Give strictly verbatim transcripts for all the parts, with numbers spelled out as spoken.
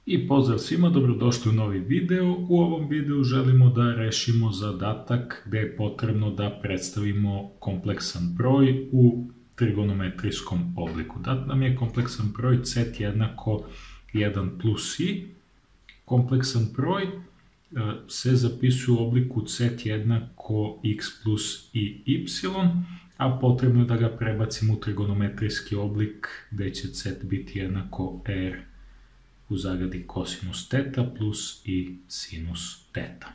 I pozdrav svima, dobrodošli u novi video. U ovom videu želimo da rešimo zadatak gde je potrebno da predstavimo kompleksan broj u trigonometrijskom obliku. Dat nam je kompleksan broj z jednako jedan plus i. Kompleksan broj se zapisuje u obliku z jednako x plus i y, a potrebno je da ga prebacimo u trigonometrijski oblik gde će z biti jednako r u zagradi kosinus teta plus i sinus teta.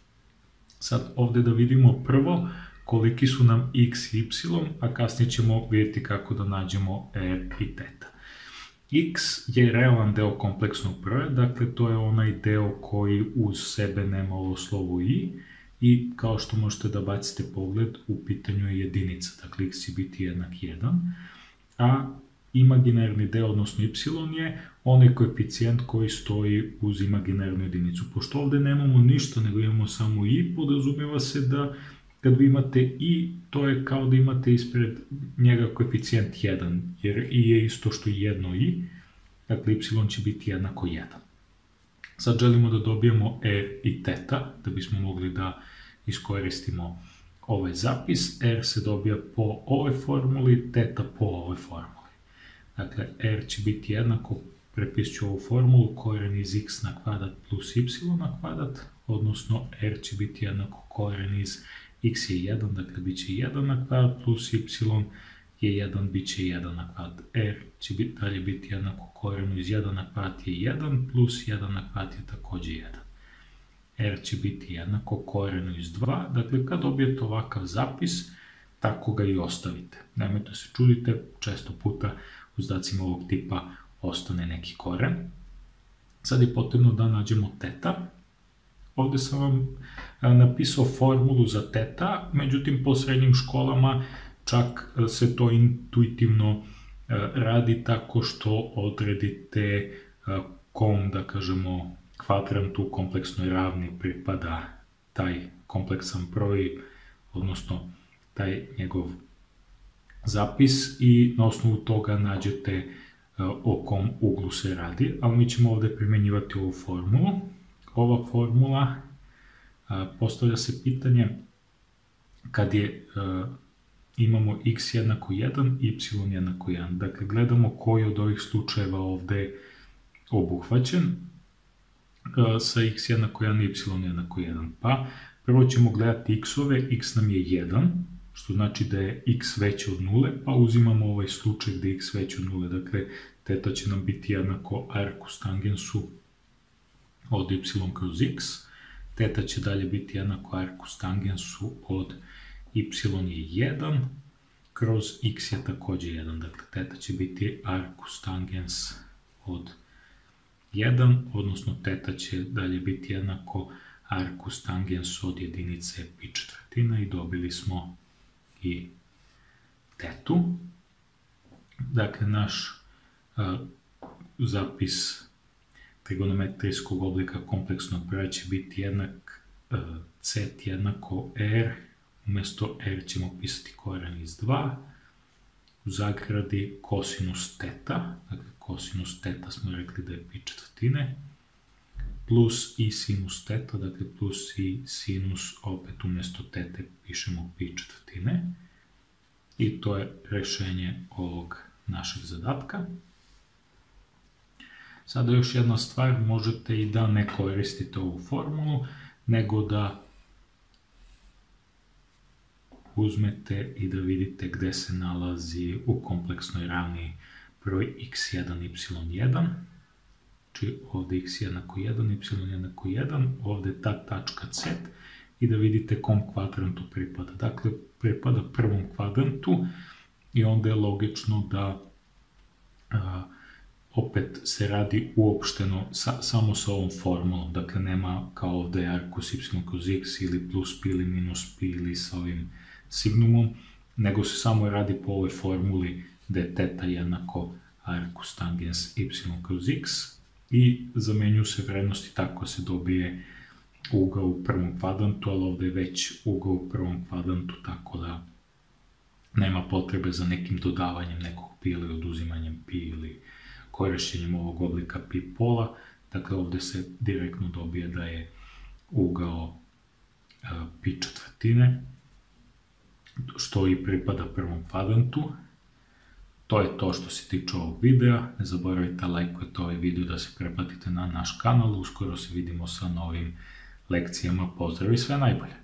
Sad ovde da vidimo prvo koliki su nam x i y, a kasnije ćemo vidjeti kako da nađemo r i teta. X je realan deo kompleksnog broja, dakle to je onaj deo koji uz sebe nema ovo slovo i, i kao što možete da bacite pogled, u pitanju je jedinica, dakle x će biti jednak jedan, a imaginarni deo, odnosno y, je onaj koeficijent koji stoji uz imaginarnu jedinicu. Pošto ovde nemamo ništa, nego imamo samo i, podrazumeva se da kad vi imate i, to je kao da imate ispred njega koeficijent jedan, jer i je isto što i jedno i, dakle y će biti jednako jedan. Sad želimo da dobijemo r i teta, da bismo mogli da iskoristimo ovaj zapis. R se dobija po ovoj formuli, teta po ovoj formuli. Dakle, r će biti jednako, prepisit ću ovu formulu, koren iz x na kvadrat plus y na kvadrat, odnosno r će biti jednako koren iz x je jedan, dakle bit će jedan na kvadrat, plus y je jedan, bit će jedan na kvadrat. R će biti, dalje biti jednako korenu iz jedan na kvadrat je jedan, plus jedan na kvadrat je takođe jedan. R će biti jednako korenu iz dva, dakle kad dobijete ovakav zapis, tako ga i ostavite. Nemojte se čudite, često puta u zadacima ovog tipa ostane neki koren. Sad je potrebno da nađemo teta. Ovde sam vam napisao formulu za teta, međutim po srednjim školama čak se to intuitivno radi tako što odredite kom, da kažemo, kvadrantu u kompleksnoj ravni pripada taj kompleksan broj, odnosno taj njegov zapis i na osnovu toga nađete o kom uglu se radi, ali mi ćemo ovde primenjivati ovu formulu. Ova formula, postavlja se pitanje kad je, imamo x jednako jedan, y jednako jedan. Dakle, gledamo koji od ovih slučajeva ovde obuhvaćen sa x jednako jedan, y jednako jedan. Pa, prvo ćemo gledati x-ove, x nam je jedan, što znači da je x veće od nule, pa uzimamo ovaj slučaj gde je x veće od nule. Dakle, teta će nam biti jednako arkus tangensu od y kroz x, teta će dalje biti jednako arkus tangensu od y je jedan, kroz x je takođe jedan, dakle teta će biti arkus tangens od jedan, odnosno teta će dalje biti jednako arkus tangens od jedinice pi četvrtina i dobili smo i tetu. Dakle, naš a, zapis trigonometrijskog oblika kompleksnog broja će biti jednak z jednako r, umesto r ćemo pisati koren iz dva, u zagradi kosinus teta, dakle kosinus teta smo rekli da je pi četvrtine, plus i sinus teta, dakle plus i sinus, opet umesto tete pišemo pi četvrtine, i to je rešenje ovog našeg zadatka. Sada još jedna stvar, možete i da ne koristite ovu formulu, nego da uzmete i da vidite gde se nalazi u kompleksnoj ravni broj x jedan, y jedan, znači ovde x jednako jedan, y jednako jedan, ovde ta tačka c, i da vidite kom kvadrantu pripada. Dakle, pripada prvom kvadrantu i onda je logično da a, opet se radi uopšteno sa, samo sa ovom formulom, dakle nema kao ovde arkus y kroz x ili plus pi ili minus pi ili sa ovim signumom, nego se samo radi po ovoj formuli da je teta jednako arkus tangens y kroz x i zamenjuju se vrednosti, tako se dobije ugao u prvom kvadrantu, ali ovde je već ugao u prvom kvadrantu, tako da nema potrebe za nekim dodavanjem nekog pi ili oduzimanjem pi ili korišćenjem ovog oblika pi pola, Dakle, ovdje se direktno dobije da je ugao pi četvrtine, što i pripada prvom kvadrantu. To je to što se tiče ovog videa. Ne zaboravite lajkujete ovaj video, da se pretplatite na naš kanal. Uskoro se vidimo sa novim lekcijama. Pozdrav i sve najbolje!